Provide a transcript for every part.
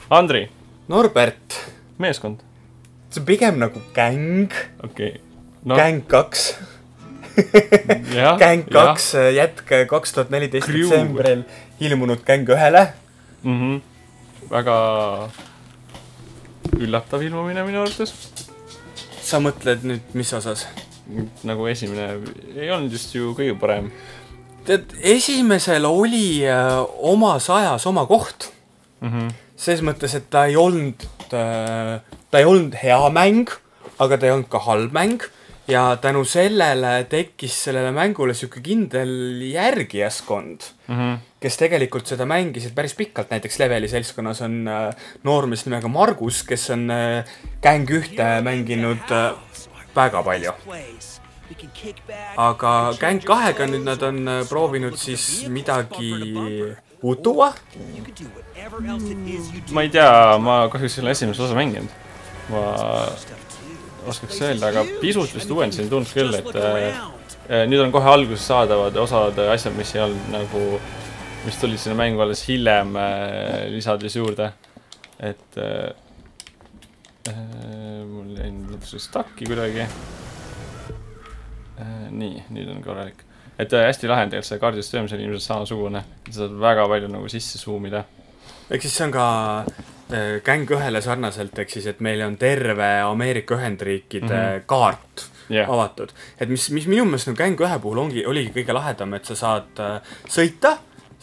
Andri. Norbert. Meeskond. See on pigem nagu gäng. Okei. No. Gäng 2. Gäng 2 jätk 2014 detsembril ilmunud Gäng 1-le. Väga üllatav ilmumine minu arvates. Sa mõtled nüüd mis osas? Nagu esimene ei olnud just ju kõige parem. Tead, esimesel oli omas ajas oma koht. Selles mõttes, et ta ei olnud hea mäng, aga ta ei olnud ka halb mäng. Ja tänu sellele tekkis sellele mängule siuke kindel järgijaskond, kes tegelikult seda mängisid päris pikalt. Näiteks Leveli seltskonnas on noormees nimega Margus, kes on Gäng 1 mänginud väga palju. Aga Gäng 2-ga nüüd nad on proovinud siis midagi uut tuua. Ma ei tea, ma kahjuks selle esimest osa mänginud. Ma oskaks öelda, aga pisut vist uuendasin tundus küll, et nüüd on kohe alguses saadavad osad asjad, mis ei olnud nagu, mis tulid sinna mängu alles hiljem lisades juurde. Et mul jäi lõpuks takki kuidagi. Nii, nüüd on korralik. Et hästi lahendajalt see kaardisüsteem, see on ilmselt samasugune. Sa saad väga palju nagu sisse zoomida. Ehk siis see on ka Gäng 1-le sarnaselt, ehk siis, et meil on terve Ameerika Ühendriikide kaart avatud. Et mis minu meelest Gäng 1 puhul oligi kõige lahedam, et sa saad sõita,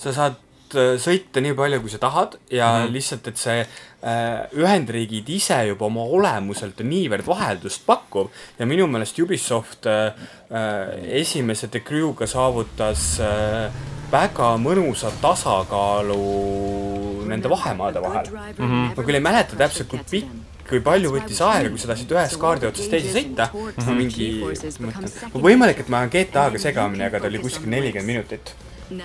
nii palju, kui sa tahad ja lihtsalt, et see Ühendriigid ise juba oma olemuselt on niivõrd vaheldust pakkuv ja minu meelest Ubisoft esimese The Crew'ga saavutas väga mõnusa tasakaalu nende vahemaade vahel. Ma küll ei mäleta täpselt, kui palju võttis aega, kui sa tahtsid ühest kaardi otsast teise sõita. Võimalik, et ma olen GTA-ga segamini, aga ta oli kuskil 40 minutit.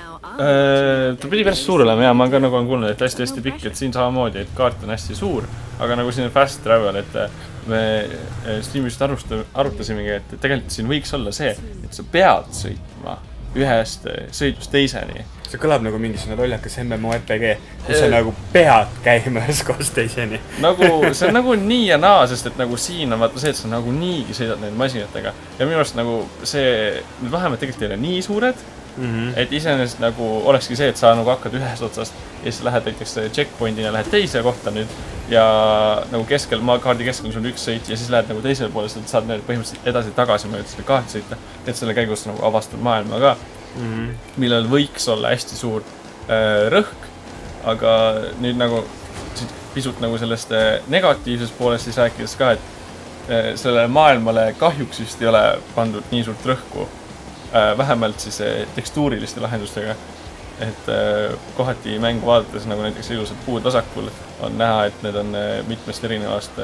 Ta pidi päris suur olema ja ma ka nagu on kuulnud, et hästi pikk, et siin samamoodi, et kaart on hästi suur, aga nagu siin on fast travel, et me Steamist arutasimegi, et tegelikult siin võiks olla see, et sa pead sõitma ühest sõidust teiseni. See kõlab nagu mingisugune lollakas MMORPG, kus sa nagu pead käima ühes kohas teiseni. See on nagu nii ja naa, sest et nagu siin on vaata see, et sa nagu niigi sõidad neid masinatega. Ja minu arust nagu see, need vahemed tegelikult ei ole nii suured, et iseenesest nagu olekski see, et sa nagu hakkad ühest otsast ja siis lähed näiteks checkpoint'ina, lähed teise kohta nüüd ja nagu kaardi keskel sul üks sõit ja siis lähed nagu teisele poole, et saad põhimõtteliselt edasi-tagasi mööda selle kaardi sõita, et selle käigus nagu avastad maailma ka, millel võiks olla hästi suur rõhk, aga nüüd nagu pisut nagu sellest negatiivsest poolest siis rääkides ka, et sellele maailmale kahjuks vist ei ole pandud nii suurt rõhku, vähemalt siis tekstuuriliste lahendustega, et kohati mängu vaadates nagu näiteks ilusad puud vasakul on näha, et need on mitmest erinevast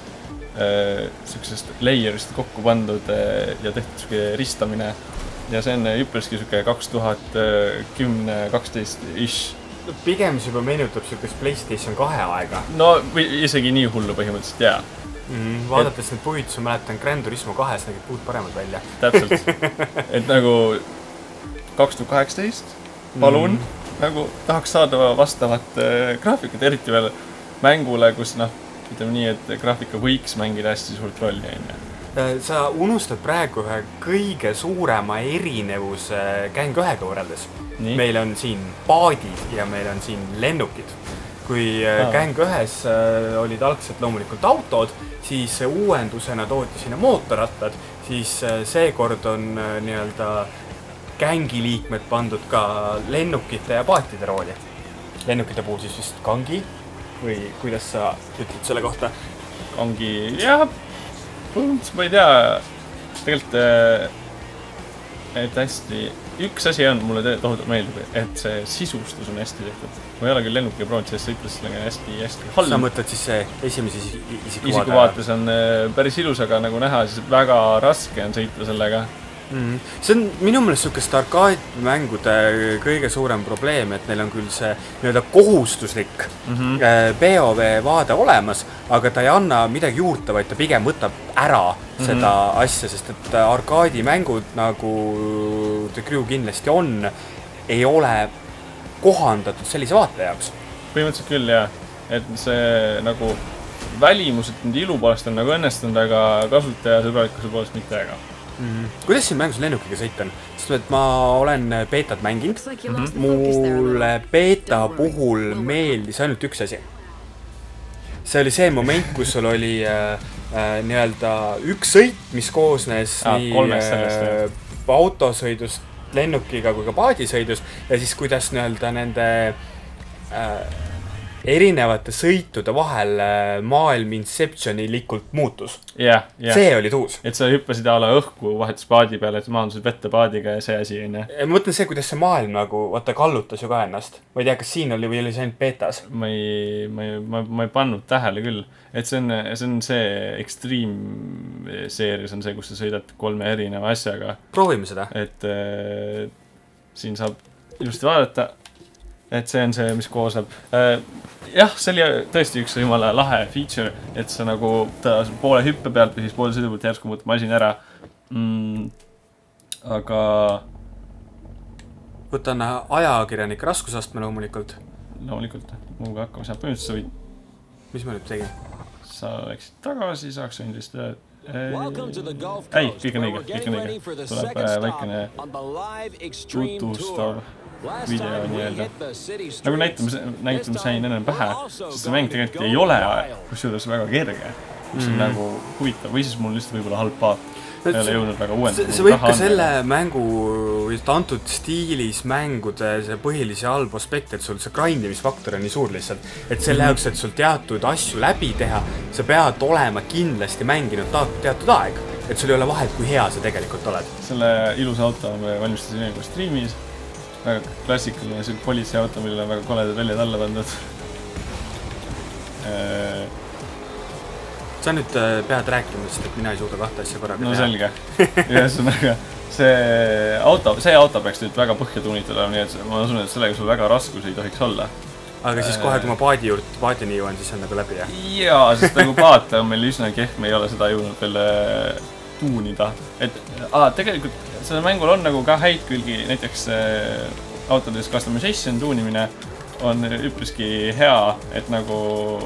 sellisest layerist kokku pandud ja tehtud ristamine ja see on üpelski 2010-12-ish. Pigem see juba meenutab sellist PlayStation 2 aega. No isegi nii hullu põhimõtteliselt, jaa. Vaadates need puid, sa mäletan Gran Turismo 2-s nägid puud paremad välja. Täpselt. Et nagu 2018 palun nagu tahaks saada vastavat graafikat, eriti veel mängule, kus ütleme nii, et graafika võiks mängida hästi suurt rolli. Sa unustad praegu ühe kõige suurema erinevuse Gäng 1-ga võrreldes. Meil on siin paadid ja meil on siin lennukid. Kui Gäng 1-s olid algselt loomulikult autod, siis uuendusena tooti sinna mootorrattad, siis seekord on nii-öelda gängi liikmed pandud ka lennukite ja paatide rooli. Lennukite puhul siis vist kangi või kuidas sa ütled selle kohta? Kangi, jah, ma ei tea, tegelikult, et hästi, üks asi on, mulle tohutult meeldib, et see sisustus on hästi tehtud. Ma ei ole küll lennukiga proovinud, sest see ütles sellega hästi halb. Sa mõtled siis see esimese isikuvaates on päris ilus, aga nagu näha, siis väga raske on sõita sellega. See on minu meelest sellist arkaadmängude kõige suurem probleem, et neil on küll see nii-öelda kohustuslik POV vaade olemas, aga ta ei anna midagi juurde, vaid ta pigem võtab ära seda asja, sest et arkaadimängud, nagu The Crew kindlasti on, ei ole kohandatud sellise vaate jaoks. Põhimõtteliselt küll, jah. et see nagu välimuselt nüüd ilu poolest on nagu õnnestunud, aga kasutaja sõbralikkuse poolest mitte väga. Kuidas siin mängus lennukiga sõita on? Sest et ma olen beetat mänginud. Mulle beeta puhul meeldis ainult üks asi. See oli see moment, kus sul oli nii-öelda üks sõit, mis koosnes nii autosõidust, lennukiga kui ka paadisõidust ja siis kuidas nii-öelda nende erinevate sõitude vahel maailm Inceptionilikult muutus. See oli tuus. Et sa hüppasid ala õhku vahetus paadi peale, et maandusid vette paadiga ja see asi on. Ma mõtlen see, kuidas see maailm nagu vaata kallutas ju ka ennast. Ma ei tea, kas siin oli või oli see ainult beetas? Ma ei pannud tähele küll. Et see on see Extreme seeris on see, kus sa sõidad 3 erineva asjaga. Proovime seda. Et siin saab ilusti vaadata. Et see on see, mis koosneb. Jah, see oli tõesti üks jumala lahe feature, et sa nagu ta poole hüppe pealt või siis poole sõidu pealt järsku muutub masin ära. Aga... Võtan ajakirjanik raskusastme loomulikult. Loomulikult. Muuga hakkama saab põhimõtteliselt sa võid. Mis ma nüüd tegin? Sa läksid tagasi, saaks võinud vist ei, kõik on õige. Tuleb väikene tutustav video nii-öelda. Nagu näitame sain ennem pähe, sest see mäng tegelikult ei ole kusjuures väga kerge, mis on nagu huvitav või siis mul lihtsalt võib-olla halb paat. Ei ole jõudnud väga uuendada. See võib ka selle mängu antud stiilis mängude see põhilise halb aspekt, et sul see grindimisfaktor on nii suur lihtsalt, et selle jaoks, et sul teatud asju läbi teha, sa pead olema kindlasti mänginud teatud aeg, et sul ei ole vahet, kui hea sa tegelikult oled. Selle ilusa auto me valmistasime nagu streamis. Väga klassikaline politsei auto, millele on väga koledad väljad alla pandud. Sa nüüd pead rääkima, sest et mina ei suuda kahte asja korraga teha. No selge. Ühesõnaga, see auto peaks nüüd väga põhja tuunitada, nii et ma usun, et sellega sul väga raskus ei tohiks olla. Aga siis kohe, kui ma paadini jõuan, siis on nagu läbi, jah? Jaa, sest nagu paat on meil üsna kehm, me ei ole seda jõudnud veel tuunida. Et tegelikult selle mängul on nagu ka häid külgi, näiteks autodes customization tuunimine on üpriski hea, et nagu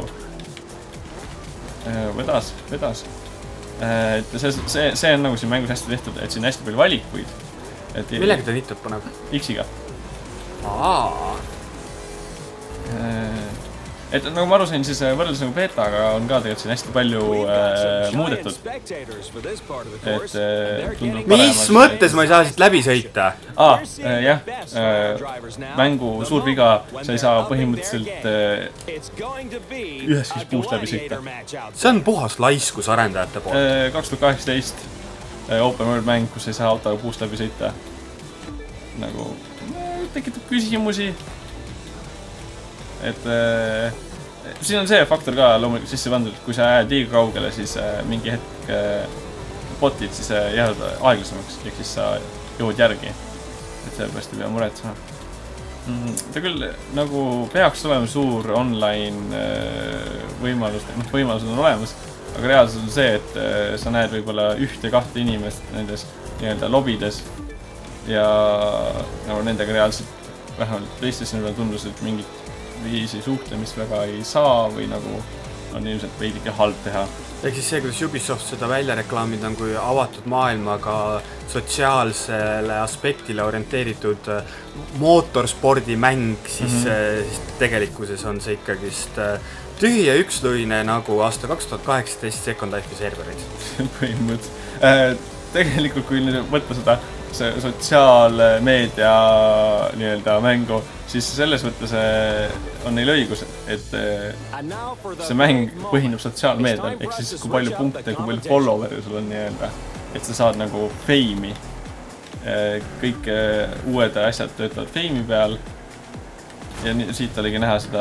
vedas. Et see on nagu siin mängus hästi tehtud, et siin hästi palju valikuid. Millega ta nitud paneb? X-iga. Et nagu ma aru sain, siis võrreldes nagu betaga on ka tegelikult siin hästi palju muudetud. Et tundub parem. Mis mõttes ma ei saa siit läbi sõita? Jah. Mängu suur viga, sa ei saa põhimõtteliselt üheskis puust läbi sõita. See on puhas laiskus arendajate poolt. 2018 open world mäng, kus ei saa autoga puust läbi sõita. Nagu tekitab küsimusi. Et siin on see faktor ka loomulikult sisse pandud, et kui sa jääd liiga kaugele, siis mingi hetk botid siis jäävad aeglasemaks, ehk siis sa jõud järgi. Et sellepärast ei pea muretsema. Ta küll nagu peaks olema suur online võimalused on olemas, aga reaalselt on see, et sa näed võib-olla 1-2 inimest nendes nii-öelda lobides ja nagu nendega reaalselt vähemalt teistes tundus, et mingit viisi suhtlemist väga ei saa või nagu on ilmselt veidike halb teha. Ehk siis see, kuidas Ubisoft seda välja reklaamid on kui avatud maailmaga sotsiaalsele aspektile orienteeritud mootorspordimäng, siis tegelikkuses on see ikkagist tühi ja ükslõine nagu aasta 2018 Second Life'i serverid. Põhimõtteliselt. Tegelikult, kui nüüd võtta seda sotsiaalmeedia nii-öelda mängu, siis selles võttes on neil õigus, et see mäng põhineb sotsiaalmeedial, ehk siis kui palju punkte, kui palju follower'i sul on nii-öelda, et sa saad nagu fame'i. Kõik uued asjad töötavad fame'i peal ja siit oligi näha seda,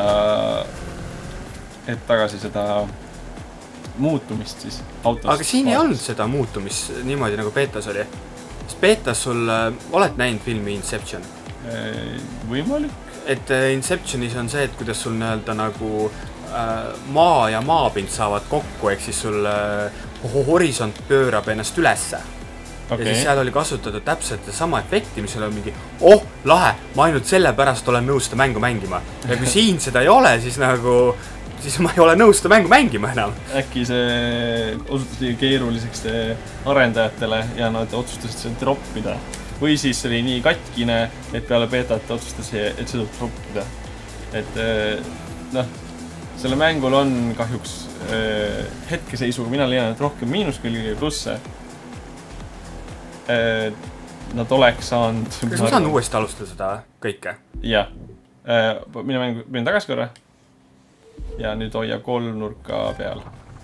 et tagasi seda muutumist siis autost. Aga siin ei olnud seda muutumist niimoodi nagu betas oli. Sest betas sul oled näinud filmi Inception? Võimalik. Et Inceptionis on see, et kuidas sul nii-öelda nagu maa ja maapind saavad kokku, ehk siis sul horisont pöörab ennast ülesse. Okay. Ja siis seal oli kasutatud täpselt sama efekti, mis oli mingi, lahe, ma ainult selle pärast olen nõus seda mängu mängima. Ja kui siin seda ei ole, siis nagu siis ma ei ole nõus seda mängu mängima enam. Äkki see osutus liiga keeruliseks arendajatele ja nad otsustasid seda droppida. Või siis oli nii katkine, et peale beetat otsustasid, et seda droppida. Et noh, selle mängul on kahjuks hetkeseisuga, mina leian, et rohkem miinuskülgi ja plusse. Nad oleks saanud... Kas ma saan uuesti alustada seda kõike? Jah. Mine tagasi korra. Ja nüüd hoia 3 nurka peal.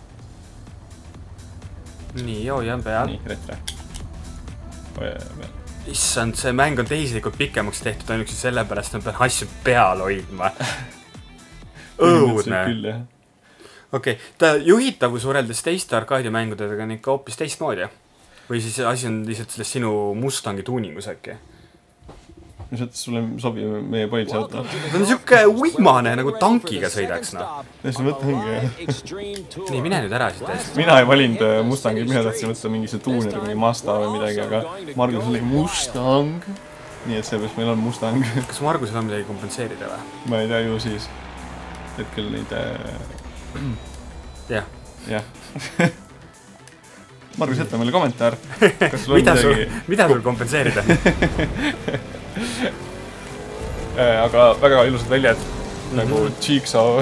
Nii, hoian peal. Nii, retre. Hoia peal. Issand, see mäng on tehislikult pikemaks tehtud ainuks selle pärast, et ma pean asju peal hoidma. Õudne. Okei, ta juhitavus võrreldes teiste arkaadimängudega on ikka hoopis teistmoodi. Või siis asi on lihtsalt sellest sinu Mustangi tuuningus äkki? Mis mõttes sulle sobib meie politsei auto? Ta on siuke uimane, nagu tankiga sõidaks, noh. Tõesti mõtlengi, jah. Nii, mine nüüd ära siit eest. Mina ei valinud Mustangi, mina tahtsin võtta mingi see tuuner, mingi Mazda või midagi, aga Margus oli Mustang. Nii et seepärast meil on Mustang. Kas Margusel on midagi kompenseerida või? Ma ei tea ju siis. Hetkel neid... Jah. Jah. Margus, jätta meile kommentaar. Mida sul kompenseerida? Aga väga ilusad väljad. Nagu Jigsaw.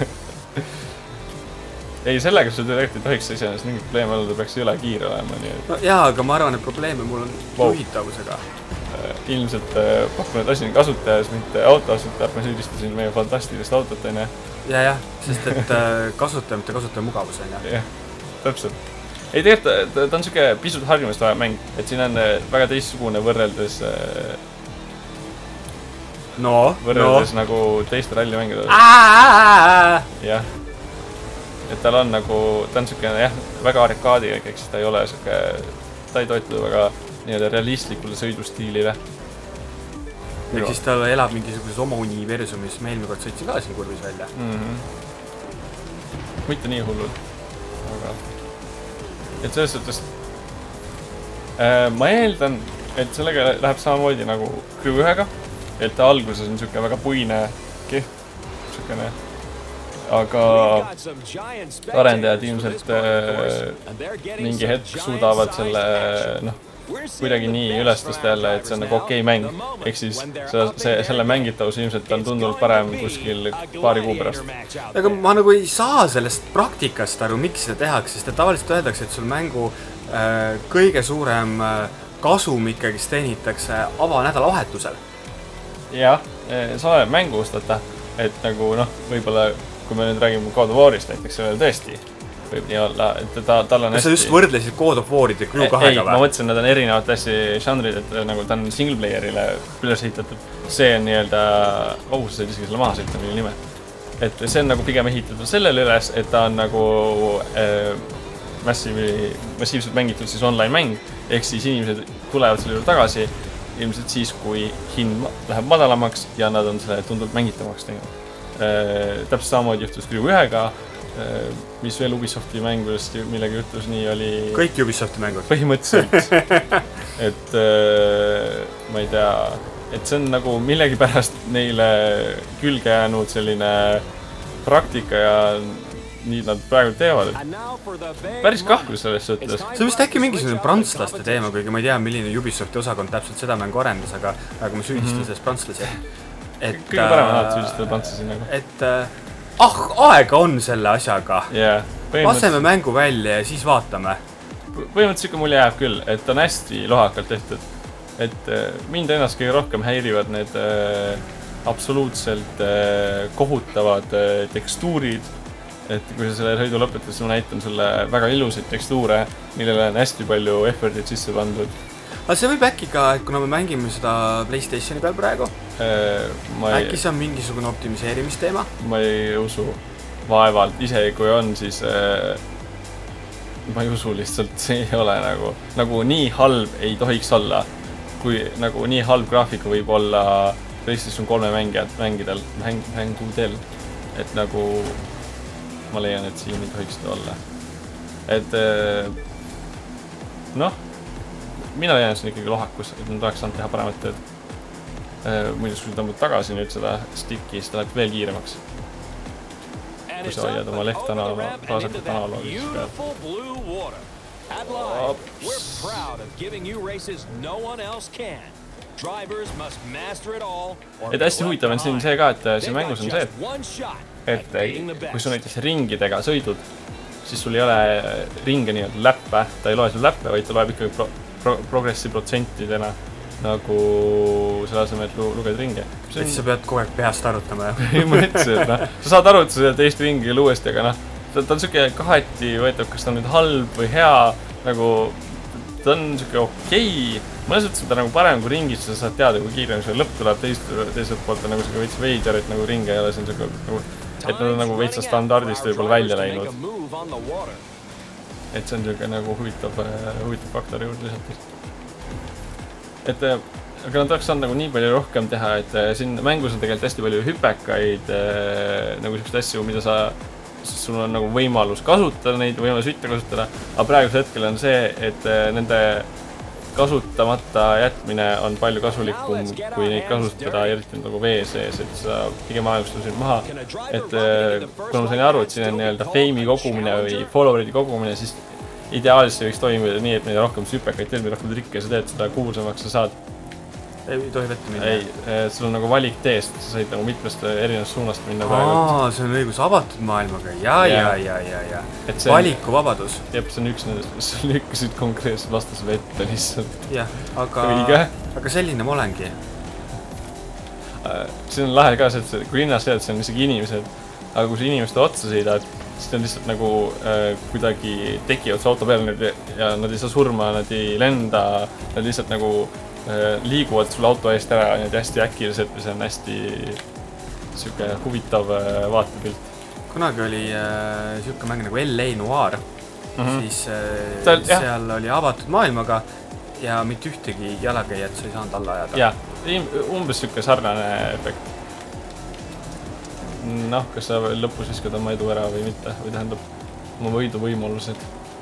Ei, sellega see tegelikult ei tohiks iseenesest mingit probleeme olla, ta peaks üle kiire olema. No, jaa, aga ma arvan, et probleeme mul on juhitavusega. Ilmselt pakun, et asi on kasutajas, mitte autoasutajad. Ma süüdistasin meie fantastilist autot, on jah? Jah, sest et kasutaja, mitte kasutaja mugavus on jah. Jah, täpselt. Ei, tegelikult ta on siuke pisut harjumist vaja mäng, et siin on väga teistsugune võrreldes nagu teiste rallimängida. Jah. Et tal on nagu, ta on siuke jah, väga arkaadi, eks ta ei ole siuke, ta ei toetu väga nii-öelda realistlikule sõidustiilile. Ehk siis tal elab mingisuguses oma universumis, me eelmine kord sõitsin ka siin kurvis välja. Mitte nii hullud, aga... Et selles suhtes ma eeldan, et sellega läheb samamoodi nagu Crew 1-ga, et ta alguses on siuke väga puine keht, siukene, aga arendajad ilmselt mingi hetk suudavad selle, kuidagi nii ülestust jälle, et see on nagu okei mäng. Ehk siis selle mängitavus ilmselt on tundnud parem kuskil paari kuu pärast. Aga ma nagu ei saa sellest praktikast aru, miks seda tehakse, sest tavaliselt öeldakse, et sul mängu kõige suurem kasum ikkagi teenitakse avanädalavahetusel. Jah, sa mängu ustata, et nagu võib-olla, kui me nüüd räägime God of War'ist näiteks, see on tõesti võib nii olla, et tal on hästi... Kas sa just võrdlesid God of War'id ja Crew 2-ga või? Ei, ma mõtlesin, nad on erinevad hästi žanrid, et nagu ta on single player'ile üles ehitatud. See on nii-öelda... sa said isegi selle maha sõita, mille nime. Et see on nagu pigem ehitatud sellele üles, et ta on nagu massiivselt mängitud siis online mäng. Ehk siis inimesed tulevad selle juurde tagasi ilmselt siis, kui hind läheb madalamaks ja nad on selle tundult mängitavaks teinud. Täpselt samamoodi juhtus Crew 1-ga. Mis veel Ubisofti mängudest millegi juhtus, nii oli... Kõik Ubisofti mängud. Põhimõtteliselt. Et ma ei tea, et see on nagu millegi pärast neile külge jäänud selline praktika ja nii nad praegu teevad. Päris kahtlus selles suhtes. See on vist äkki mingisugune prantslaste teema, kuigi ma ei tea, milline Ubisofti osakond täpselt seda mängu arendas, aga ma süüdistan sellest prantslasi. Kõige parem on alati süüdistada prantslasi nagu. Et aega on selle asjaga. Laseme mängu välja ja siis vaatame. Põhimõtteliselt mulje jääb küll, et on hästi lohakalt tehtud. Et mind ennast kõige rohkem häirivad need absoluutselt kohutavad tekstuurid. Et kui sa selle sõidu lõpetad, siis ma näitan sulle väga ilusaid tekstuure, millele on hästi palju effortit sisse pandud. Aga see võib äkki ka, et kuna me mängime seda PlayStationi peal praegu, äkki see on mingisugune optimiseerimisteema? Ma ei usu. Vaevalt. Ise kui on, siis ma ei usu lihtsalt. See ei ole nagu nii halb ei tohiks olla, kui nagu nii halb graafika võib olla PlayStation 3 mängudel. Et nagu ma leian, et siin ei tohiks seda olla. Et mina leian, et see on ikkagi lohakus, et nad oleks saanud teha paremat tööd. Muidu kui tõmbud tagasi nüüd seda sticki, siis ta läheb veel kiiremaks. kui sa hoiad oma left vasakut analoogi siis peal. Et hästi huvitav on siin see ka, et siin mängus on see, et kui sa näiteks ringidega sõidud, siis sul ei ole ringe nii-öelda läppe, ta ei loe sul läppe, vaid ta loeb ikkagi progressi protsentidena nagu selle asemel, et luged ringi. Et sa pead kogu aeg peast arutama, jah? Ei mõtlesin, et sa saad arutada teist ringi küll uuesti, aga ta on siuke kaheti võetab, kas ta on nüüd halb või hea, nagu ta on siuke okei. Mõnes võttes ta nagu parem kui ringis, sa saad teada, kui kiirem see lõpp tuleb teiselt poolt on nagu siuke veits veider, et nagu ringe ei ole, see on siuke nagu et nad on nagu veitsa standardist võib-olla välja läinud. Et see on siuke nagu huvitav faktor juurde lihtsalt. Et aga nad oleks saanud nagu nii palju rohkem teha, et siin mängus on tegelikult hästi palju hüpekaid nagu siukseid asju, mida sul on nagu võimalus kasutada neid, võimalus mitte kasutada, aga praegusel hetkel on see, et nende kasutamata jätmine on palju kasulikum, kui neid kasutada eriti nagu vee sees, et sa pigem aegustasid maha. Et kuna ma sain aru, et siin on nii-öelda fame'i kogumine või follower'ide kogumine, siis ideaalis see võiks toimida nii, et mida rohkem süpekaid teed, mida rohkem trikke sa teed, seda kuulsamaks sa saad. Ei tohi vette minna? Ei, sul on nagu valik teest, sa said nagu mitmest erinevast suunast minna praegu. See on õigus avatud maailmaga, ja. Valikuvabadus. Jep, see on üks nendest, sa lükkasid konkreetselt vastas vette lihtsalt. Jah, aga selline ma olengi. See on lahe ka see, et kui linnas see on isegi inimesed, aga kui sa inimeste otsa sõidad, siis ta on lihtsalt nagu kuidagi tekivad su auto peal ja nad ei saa surma, nad ei lenda, nad lihtsalt nagu liiguvad sul auto eest ära ja hästi äkiliselt või see on hästi siuke huvitav vaatepilt. Kunagi oli siuke mäng nagu LA Noir, siis seal oli avatud maailmaga ja mitte ühtegi jalakäijat sa ei saanud alla ajada. Jah, umbes siuke sarnane efekt. Noh, kas sa lõpus viskad oma edu ära või mitte, või tähendab oma võidu võimalused.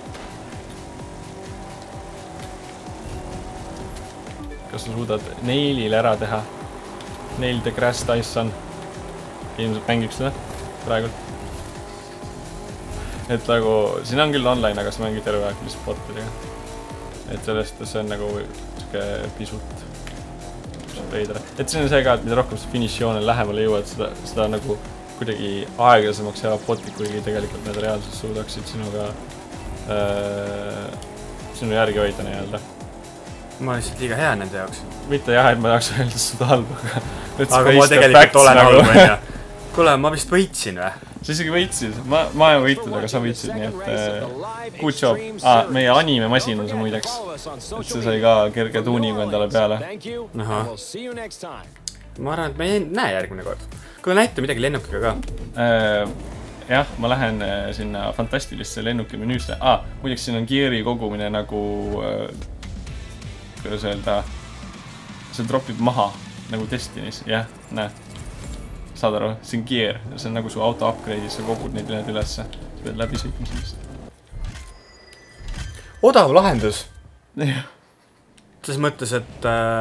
Kas sa suudad Neilil ära teha? Neil the Grass Tyson. Ilmselt mängiks seda praegult. Et nagu, siin on küll online, aga sa mängid terve aeg lihtsalt botidega. Et sellest see on nagu pisut veidra. Et siin on see ka, et mida rohkem sa finišioonel lähemale jõuad, seda nagu kuidagi aeglasemaks jääb botid, kuigi tegelikult need reaalselt suudaksid sinu järgi hoida nii-öelda. Ma lihtsalt liiga hea nende jaoks. Mitte jah, et ma tahaks öelda seda halba, aga ma tegelikult olen halb, onja. Kuule, ma vist võitsin või? Sa isegi võitsid. Ma ei võitnud, aga sa võitsid, nii et good job. Meie animemasin on see muideks. Et see sai ka kerge tuuningu endale peale. Aha. Ma arvan, et me ei näe järgmine kord. Kuule, näita midagi lennukiga ka. Jah, ma lähen sinna fantastilisse lennuki menüüsse. Muideks siin on gear'i kogumine nagu kuidas öelda, see dropib maha nagu Destiny's, jah, näe. Saad aru, see on gear, see on nagu su auto upgrade'is, sa kogud neid ülesse, sa pead läbi sõitma sellist. Odav lahendus. Jah. Selles mõttes, et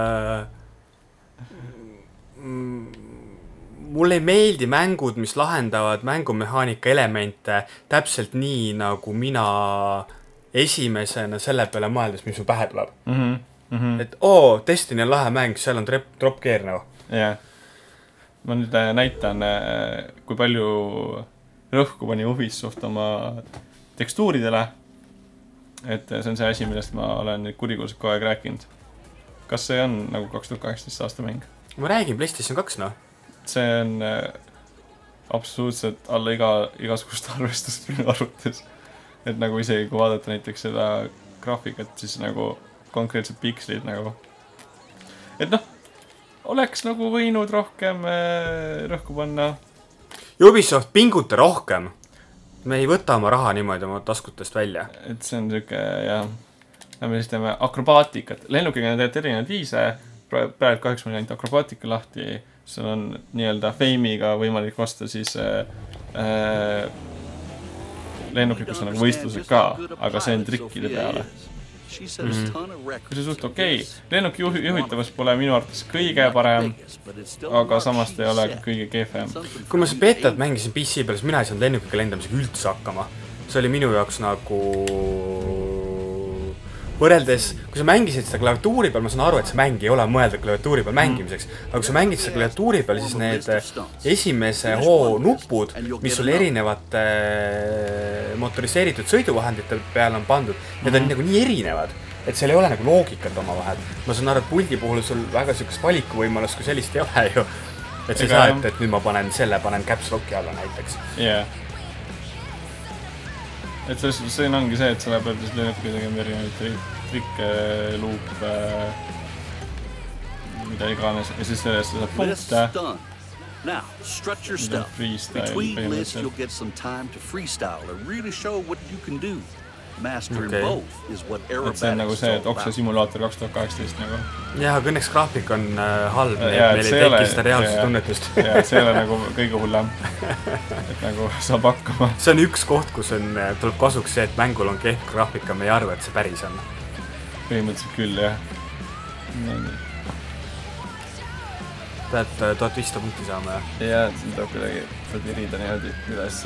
mulle ei meeldi mängud, mis lahendavad mängumehaanika elemente täpselt nii, nagu mina esimesena selle peale mõeldes, mis mu pähe tuleb. Et Destiny on lahe mäng, seal on drop gear nagu. Jah. Ma nüüd näitan, kui palju rõhku pani Ubisoft oma tekstuuridele. Et see on see asi, millest ma olen kurikuulselt kogu aeg rääkinud. Kas see on nagu 2018 aasta mäng? Ma räägin PlayStation 2, no. See on absoluutselt alla igasugust arvestust minu arvates. Et nagu isegi kui vaadata näiteks seda graafikat, siis nagu konkreetsed pikslid nagu. Et noh, oleks nagu võinud rohkem rõhku panna. Ubisoft pinguta rohkem. Me ei võta oma raha niimoodi oma taskutest välja. Et see on siuke, jah. Me siis teeme akrobaatikat. Lennukiga on tegelikult erinevad viise. Praegu kahjuks meil ainult akrobaatika lahti. See on nii-öelda fame'iga võimalik vasta siis lennukid, kus on nagu võistlused ka, aga see on trikkide peale. kui see suht okei. Lennuki juhitavus pole minu arvates kõige parem, aga samas ta ei ole kõige kehvem. Kui ma see betat mängisin PC peal, siis mina ei saanud lennukiga lendamisega üldse hakkama. See oli minu jaoks nagu võrreldes, kui sa mängisid seda klaviatuuri peal, ma saan aru, et see mäng ei ole mõeldud klaviatuuri peal mängimiseks, aga kui sa mängid seda klaviatuuri peal, siis need esimese hoo nupud, mis sul erinevate motoriseeritud sõiduvahendite peal on pandud, need on nagu nii erinevad, et seal ei ole nagu loogikat oma vahel. Ma saan aru, et puldi puhul sul väga sellist valikuvõimalust, kui sellist ei ole ju. Et sa ei saa, et nüüd ma panen caps locki alla näiteks. Jah. Et see ongi see, et selle peal lennukiga tegema erinevaid trikke, luupe, mida iganes, ja siis sellest saab punkte. Now, strut your stuff. Between lists, you'll get some time to freestyle and really show what you can do. Mastering both is what aerobatics see on nagu see, et Okse simulaator 2018 nagu. Jah, aga õnneks graafik on halb, meil ei teki seda reaalsuse tunnetust. Ja, see ei ole nagu kõige hullem, et nagu saab hakkama. See on üks koht, kus tuleb kasuks see, et mängul on kehv graafika, me ei arva, et see päris on. Põhimõtteliselt küll, jah. Pead 1500 punkti saama, jah? Jah, see tuleb kuidagi virida niimoodi üles.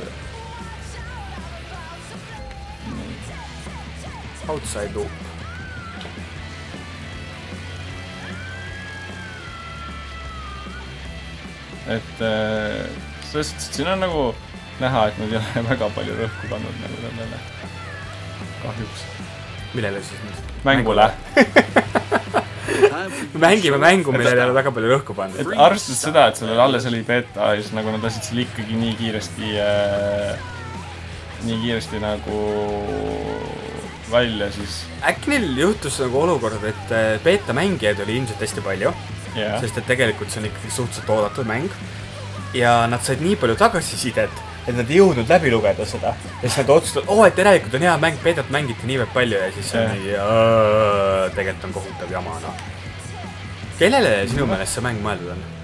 Outside loop. Et siin on nagu näha, et nad ei ole väga palju rõhku pannud nagu sellele kahjuks. Millele siis nüüd? Mängule. Mängime mängu, millele ei ole väga palju rõhku pannud. Et arvestades seda, et sellel alles oli beta, siis nagu nad lasid seal ikkagi nii kiiresti nagu välja, siis äkki neil juhtus nagu olukord, et beta mängijaid oli ilmselt hästi palju, sest et tegelikult see on ikkagi suhteliselt oodatud mäng ja nad said nii palju tagasisidet, et nad ei jõudnud läbi lugeda seda ja siis nad otsustasid, et järelikult on hea mäng, betat mängiti nii palju ja siis tegelikult on kohutav jama, no. Kellele sinu meelest see mäng mõeldud on?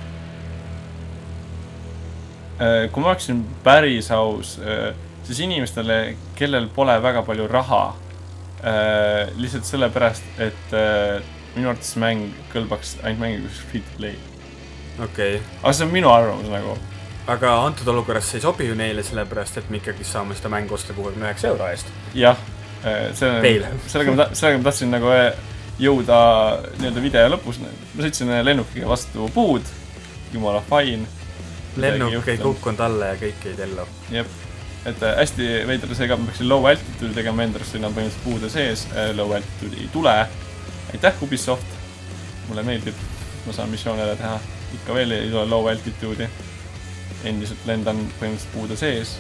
Kui ma oleksin päris aus, siis inimestele, kellel pole väga palju raha, lihtsalt sellepärast, et minu arvates mäng kõlbaks ainult mängi kus free to play. Okei. Aga see on minu arvamus nagu. Aga antud olukorras see ei sobi ju neile sellepärast, et me ikkagi saame seda mängu osta 69 euro eest. Jah. Sellega ma tahtsin nagu jõuda nii-öelda video lõpus. Ma sõitsin lennukiga vastu puud. Jumala fine. Lennuk ei kukkunud alla ja kõik ei tellu. Jep. Et hästi veidra seega ma peaksin low altitude tegema endast, siin on põhimõtteliselt puude sees, low altitude ei tule. Aitäh, Ubisoft! Mulle meeldib, ma saan missioon ära teha. Ikka veel ei tule low altitude'i. Endiselt lendan põhimõtteliselt puude sees.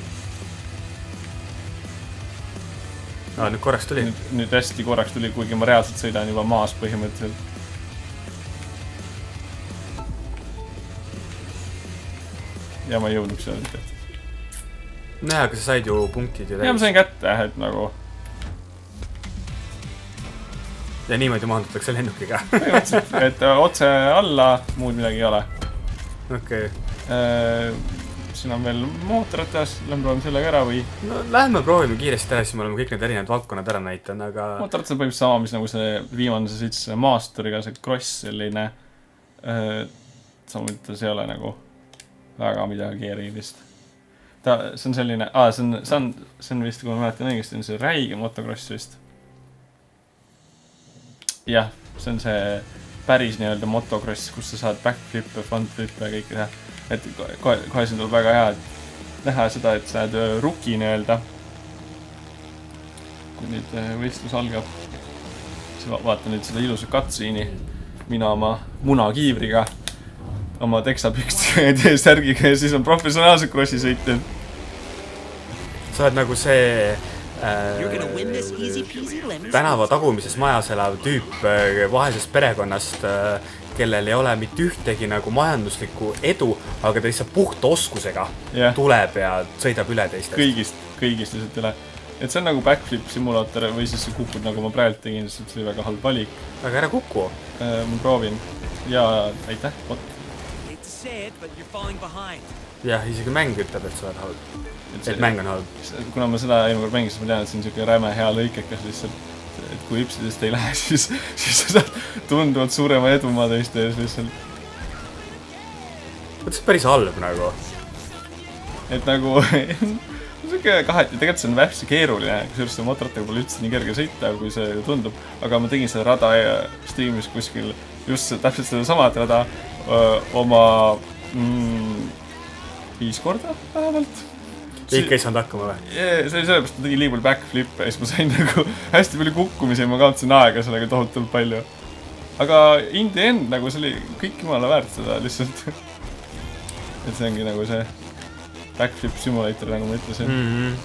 Nüüd korraks tuli? Nüüd hästi korraks tuli, kuigi ma reaalselt sõidan juba maas põhimõtteliselt. Ja ma ei jõudnud seal mitte. Näe, aga sa said ju punktid ja täis. Ja ma sain kätte, et nagu... Ja niimoodi maandutakse lennukiga. Et otse alla, muud midagi ei ole. Okei. Siin on veel mootorratas, lähme proovime sellega ära või? No lähme proovime kiiresti ära, siis me oleme kõik need erinevad valdkonnad ära näitanud, aga... Mootorratas on põhimõtteliselt sama, mis nagu see viimane see sõits maasturiga, see cross selline. Samuti see ei ole nagu väga midagi erilist. See on selline, see on vist, kui ma mäletan õigesti, on see räige motocross vist. Jah, see on see päris nii-öelda motocross, kus sa saad backflippe, frontflippe ja kõike teha. Et kohe siin tuleb väga hea, et näha seda, et sa oled ruki nii-öelda. Kui nüüd võistlus algab, siis vaata nüüd seda ilusa cutscene'i. Mina oma munakiivriga, oma teksapükstiga ja särgiga ja siis on professionaalselt crossi sõitnud. Sa oled nagu see tänava tagumises majas elav tüüp vahelisest perekonnast, kellel ei ole mitte ühtegi nagu majanduslikku edu, aga ta lihtsalt puhta oskusega tuleb ja sõidab üle teistest. Kõigist lihtsalt üle. Et see on nagu backflip simulaator või siis kukud nagu ma praegu tegin, sest see oli väga halb valik. Aga ära kuku. Ma proovin. Ja aitäh, bot. Jah, isegi mäng ütleb, et sa oled halb. Et mäng on halb. Kuna ma seda eelmine kord mängisin, ma tean, et see on niisugune räme hea lõikekas lihtsalt. et kui hüpsidest ei lähe, siis sa saad tunduvalt suurema edumaa teiste ees lihtsalt. See on päris halb nagu. Et nagu siuke kaheti, tegelikult see on vähti keeruline, kusjuures see motorrattaga pole üldse nii kerge sõita, kui see tundub, aga ma tegin seda rada streamis kuskil just täpselt seda samad rada oma 5 korda vähemalt. Ikka ei saanud hakkama või? See oli sellepärast, ma tegin liiga palju backflippe ja siis ma sain nagu hästi palju kukkumisi ja ma kaotasin aega sellega tohutult palju. Aga in the end nagu see oli kõik jumala väärt seda lihtsalt. Et see ongi nagu see backflip simulator, nagu ma ütlesin.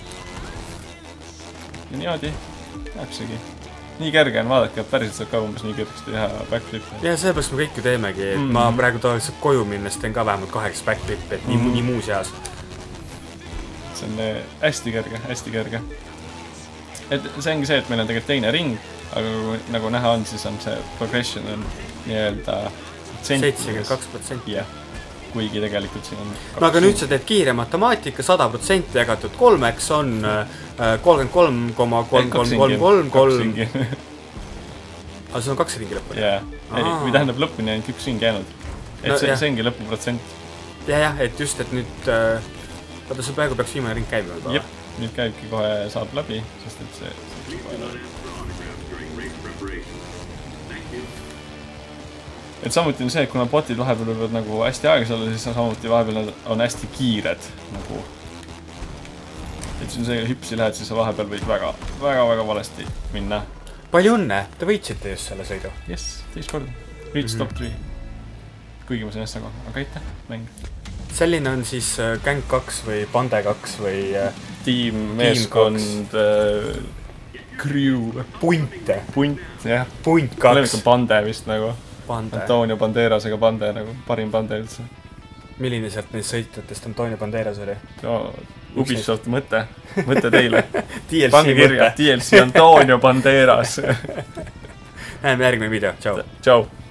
Ja niimoodi jääksegi. Nii kerge on vaadake, et päriselt saab ka umbes nii kergesti teha backflip. Ja sellepärast me kõik ju teemegi, et ma praegu tavaliselt koju minnes teen ka vähemalt 8 backflip, et nii muus eas. See on hästi kerge. Et see ongi see, et meil on tegelikult teine ring, aga nagu näha on, siis on see progression on nii-öelda 72%. Jah, kuigi tegelikult siin on... No aga nüüd sa teed kiire matemaatika, 100% jagatud 3-ks on 33,3333. Aga see on 2 ringi lõpuni? Jah, või tähendab lõpuni ainult 1 ring jäänud. Et see ongi lõpuprotsent. Jah, et just, et nüüd... Vaata, see praegu peaks viimane ring käima juba. Jep, nüüd käibki kohe saab läbi, sest et see kohe et samuti on see, et kuna botid vahepeal võivad nagu hästi aegas olla, siis samuti vahepeal on hästi kiired nagu. Et see on see, hüpsi lähed, siis sa vahepeal võid väga valesti minna. Palju õnne, te võitsite just selle sõidu. Yes, 2 korda. Reach top 3. Kuigi ma sain äsja kohe, aga aitäh, mäng. Selline on siis Gang 2 või Bande 2 või... Tiim, meeskond, crew. Punt, jah. Punt 2. Oleme ikka Bande vist nagu. Bande. Antonio Banderasega Bande nagu parim Bande üldse. Milline sealt neist sõitjatest Antonio Banderas oli? Ubisoft mõte teile. Pange kirja. DLC Antonio Banderas. Näeme järgmine video, tšau. Tšau.